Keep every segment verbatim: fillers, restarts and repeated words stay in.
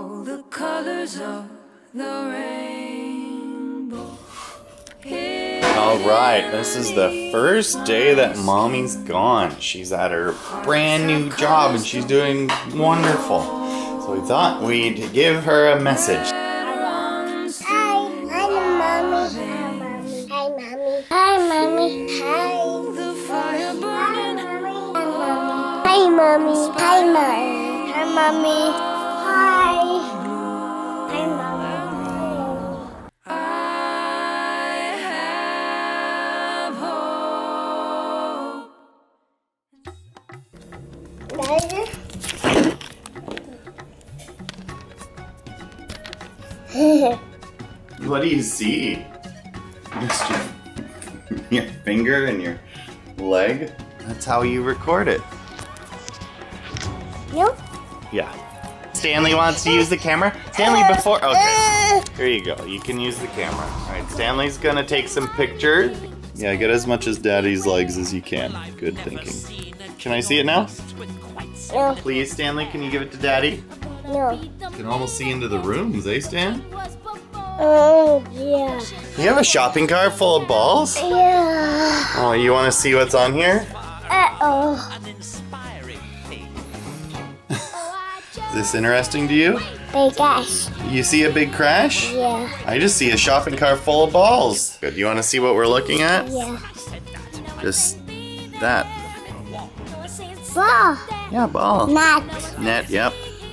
all the colors of the rainbow. Alright, this is the first day that Mommy's gone. She's at her brand new job and she's doing wonderful. So we thought we'd give her a message. Hi, Mommy. Hi, Mommy. Hi, Mommy. Hi. Hi, Mommy. I have hope. What do you see? Just your, your finger and your leg? That's how you record it. Nope. Yeah. Stanley wants to use the camera. Stanley, before... Okay. Here you go. You can use the camera. Alright, Stanley's gonna take some pictures. Yeah, get as much as Daddy's legs as you can. Good thinking. Can I see it now? No. Please, Stanley, can you give it to Daddy? No. You can almost see into the rooms, eh, Stan? Oh, yeah. You have a shopping cart full of balls? Yeah. Oh, you want to see what's on here? Uh-oh. Is this interesting to you? Big ass. You see a big crash? Yeah. I just see a shopping cart full of balls. Good. You want to see what we're looking at? Yeah. Just that. Ball. Yeah, ball. Net. Net, yep.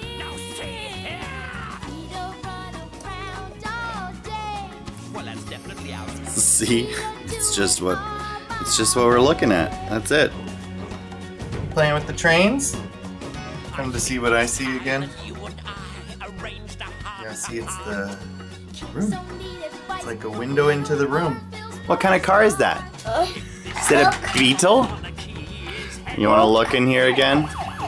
See? It's just what it's just what we're looking at. That's it. Playing with the trains? Come to see what I see again. Yeah, see, it's the room. It's like a window into the room. What kind of car is that? Is it a Beetle? You want to look in here again?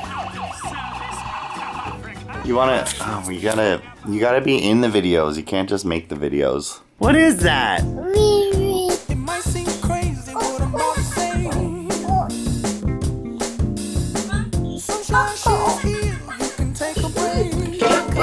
You want to? Oh, you gotta, you gotta be in the videos. You can't just make the videos. What is that? It might seem crazy what I'm about to say. Sunshine shows here, you can take a break.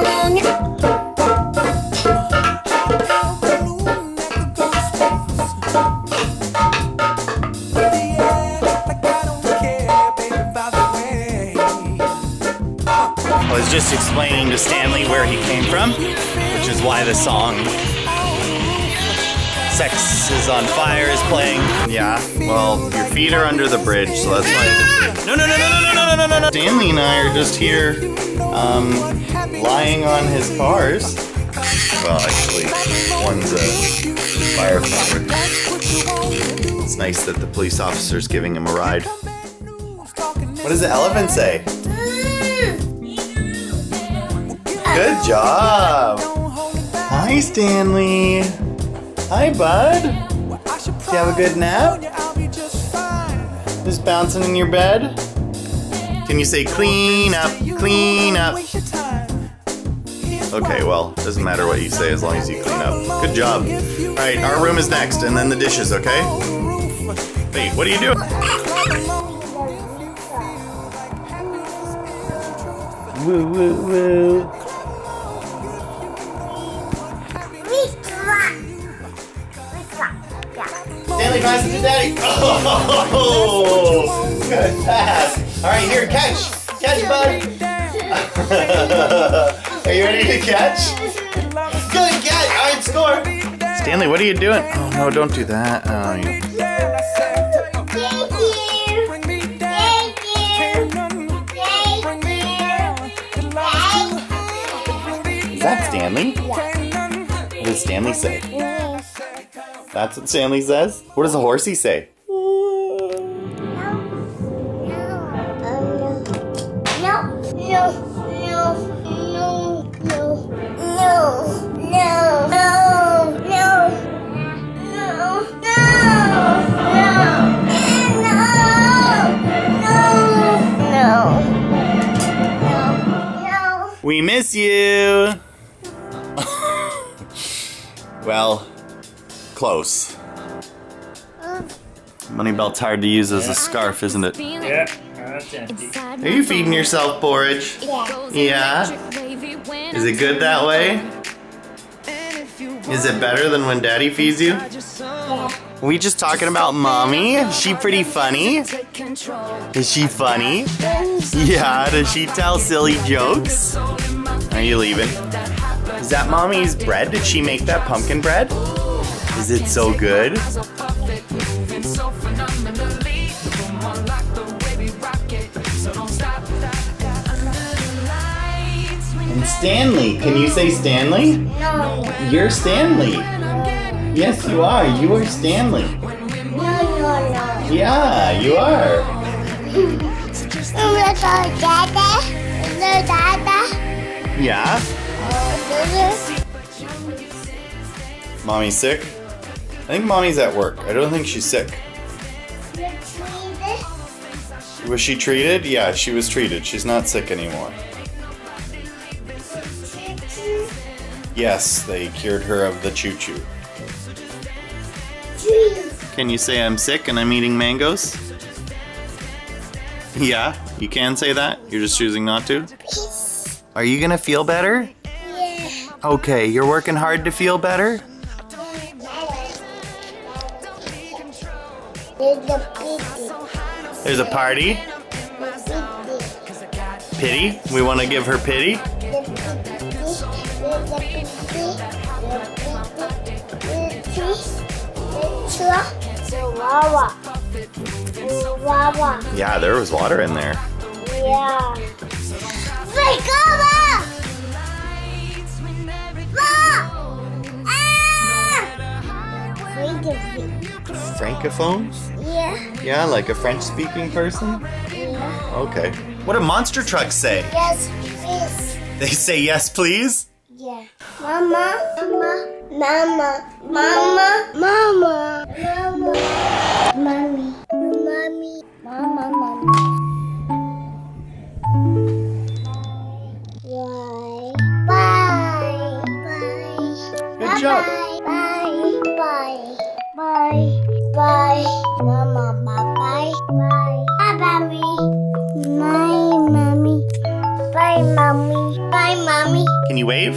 I was just explaining to Stanley where he came from, which is why the song Sex is on Fire is playing. Yeah, well, your feet are under the bridge, so that's why. No, no, no, no, no, no, no, no, no. Stanley and I are just here, um, lying on his cars. Well, actually, one's a firefighter. It's nice that the police officer's giving him a ride. What does the elephant say? Good job! Hi, Stanley! Hi, bud! Did you have a good nap? Just bouncing in your bed? Can you say clean up, clean up? Okay, well, doesn't matter what you say as long as you clean up. Good job. Alright, our room is next, and then the dishes, okay? Wait, what are you doing? Woo, woo, woo. Stanley passes it to Daddy. Oh, good pass. All right, here, catch. Catch, bud. Are you ready to catch? Good catch. All right, score. Stanley, what are you doing? Oh, no, don't do that. Oh, you... Is that Stanley? What does Stanley say? That's what Stanley says? What does the horsey say? We miss you! Well, close. Money belt's hard to use as a scarf, isn't it? Yeah, That's empty. Are you feeding yourself porridge? Yeah. Yeah? Is it good that way? Is it better than when Daddy feeds you? Yeah. We just talking about Mommy? Is she pretty funny? Is she funny? Yeah, does she tell silly jokes? Are you leaving? Is that Mommy's bread? Did she make that pumpkin bread? Is it so good? And Stanley, can you say Stanley? No. You're Stanley. Yes, you are. You are Stanley. No, no, no. Yeah, you are. Little dada. Little dada. Yeah? Little. Mommy's sick? I think Mommy's at work. I don't think she's sick. Was she treated? Yeah, she was treated. She's not sick anymore. Yes, they cured her of the choo-choo. Can you say I'm sick and I'm eating mangoes? Yeah, you can say that? You're just choosing not to? Are you gonna feel better? Yeah. Okay, you're working hard to feel better? There's a party? Pity? We want to give her pity? Yeah, there was water in there. Yeah. Wake up! Francophone? Yeah. Yeah, like a French-speaking person? Yeah. Okay. What do monster trucks say? Yes, please. They say yes, please? Yeah. Mama, mama, mama, mama, mama, mama, mommy, mommy, mama, mama. Bye, bye, bye. Good job. Bye, bye, bye, bye, mama, bye, bye, bye, bye, mommy, my mommy, bye, mommy, bye, mommy. Can you wave?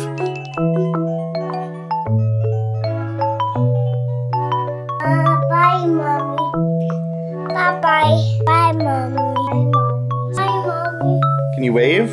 Uh, bye, mommy. Bye, bye, bye, mommy. Bye, mommy. Can you wave?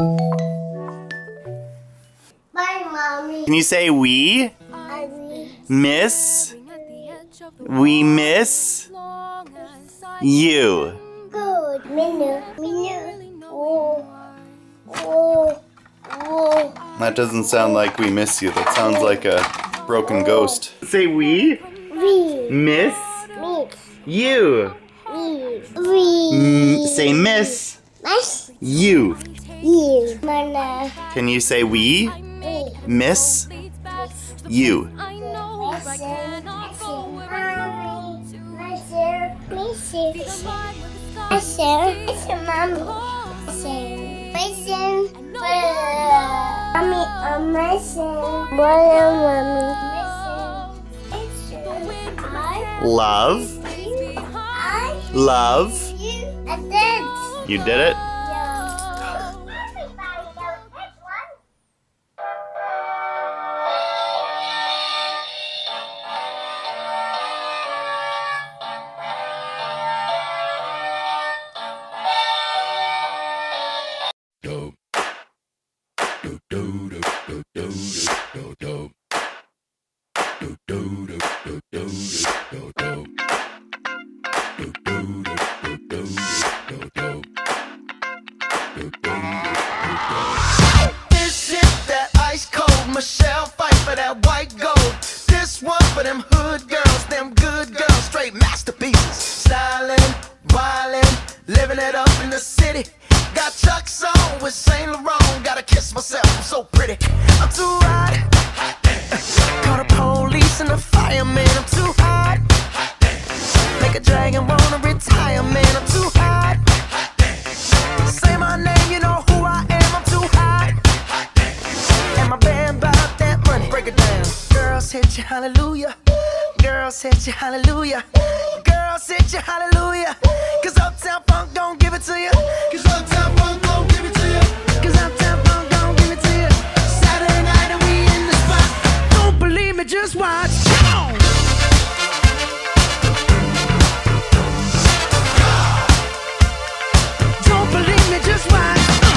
Bye, mommy. Can you say we? I will. Miss? We miss you. Good. Minu, minu. Oh, oh, oh. That doesn't sound like we miss you. That sounds like a broken ghost. Say we We, miss meet, you. we, we. Mm, say miss Nice. you. You. Mana. Can you say we We. miss you? Love, love. You did it? This is that ice cold Michelle fight for that white gold. This one for them hood girls, them good girls, straight masterpieces. Stylin', wildin', living it up in the city. Got Chuck's on with Saint Laurent. Gotta kiss myself, I'm so pretty. I'm too hot. Call the police and the fireman. I'm too hot. Make a dragon wanna retire, man. I'm too hot. Say my name, you know who I am. I'm too hot. And my band bought that money. Break it down. Girls hit you, hallelujah. Girls hit you hallelujah. Girls hit you hallelujah. Cause Uptown Funk don't give it to you. Cause Uptown Funk don't give it to you. Cause Uptown Funk don't give it to you. Saturday night and we in the spot. Don't believe me, just watch. Come on. Don't believe me, just watch.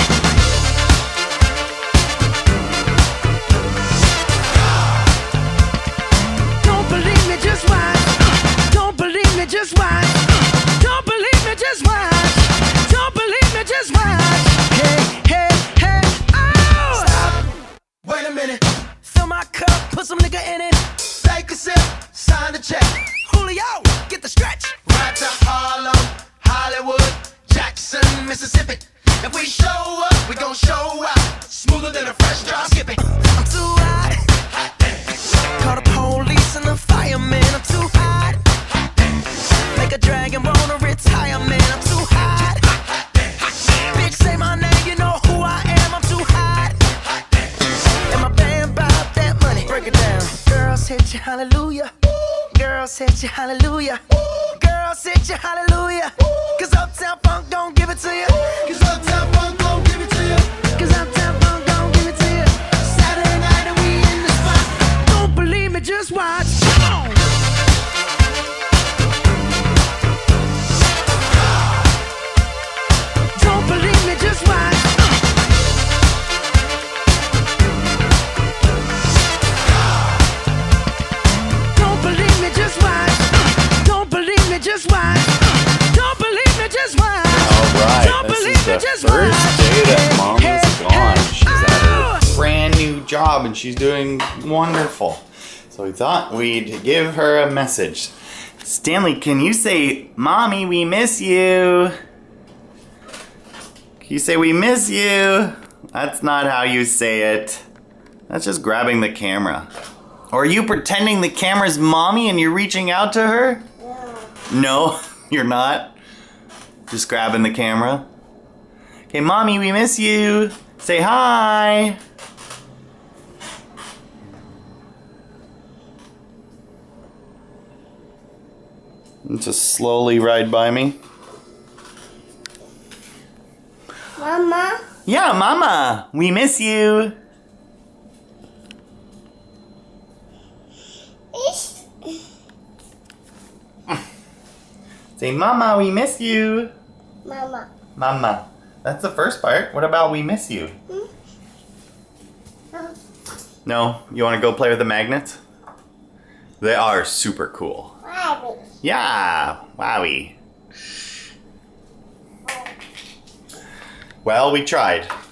Don't believe me, just watch. Don't believe me, just watch. Don't believe me, just watch. Don't believe me, just watch. Hey, hey, hey, oh! Stop. Wait a minute. Fill my cup, put some nigga in it. Take a sip, sign the check. Julio, get the stretch. Right to Harlem, Hollywood, Jackson, Mississippi. If we show up, we gon' show out. Smoother than a fresh drop skipping. I'm too hot. Hot damn. Call the police and the fireman. I'm too hot. Hot damn. Make a dragon wanna retire, man. I'm too hot. Hot damn. Bitch, say my name, you know who I am. I'm too hot. Hot damn. And my band bought that money. Break it down. Girls hit you, hallelujah. Girls hit you, hallelujah. Girls hit you, hallelujah. Cause Uptown Funk don't give it to you. Cause Uptown Funk don't give it to you. Cause Uptown Funk don't give it to you. Saturday night and we in the spot. Don't believe me, just watch. Come on. Don't believe me, just watch. Don't believe me, just watch. Don't believe me, just watch. Don't believe me, just watch. Alright, Don't this believe is me, the just first watch. day that Mom Hey, is hey, gone. She's oh. at her brand new job and she's doing wonderful. So we thought we'd give her a message. Stanley, can you say, Mommy, we miss you? Can you say, we miss you? That's not how you say it. That's just grabbing the camera. Or are you pretending the camera's Mommy and you're reaching out to her? No, you're not. Just grabbing the camera. Okay, Mommy, we miss you. Say hi. And just slowly ride by me. Mama. Yeah, Mama, we miss you. Ish. Say, Mama, we miss you. Mama. Mama. That's the first part. What about we miss you? Hmm? Oh. No? You want to go play with the magnets? They are super cool. Rabbit. Yeah, wowie. Well, we tried.